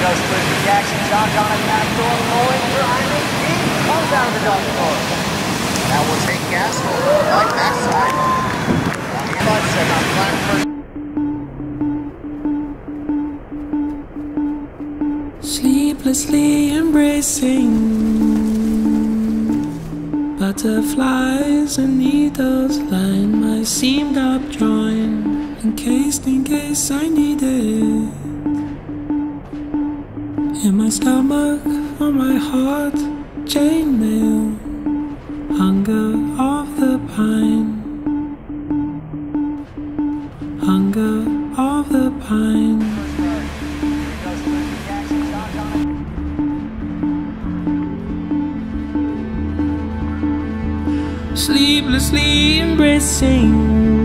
goes through the Jackson, John Connor, back door, rolling behind him, he comes out of the dark door. Now we'll take gas, like that side. Hudson on Blackford. Sleeplessly embracing butterflies and needles line my seamed up joint, encased in case I need it. In my stomach, on my heart, chainmail, hunger of the pine, hunger of the pine. Sleeplessly embracing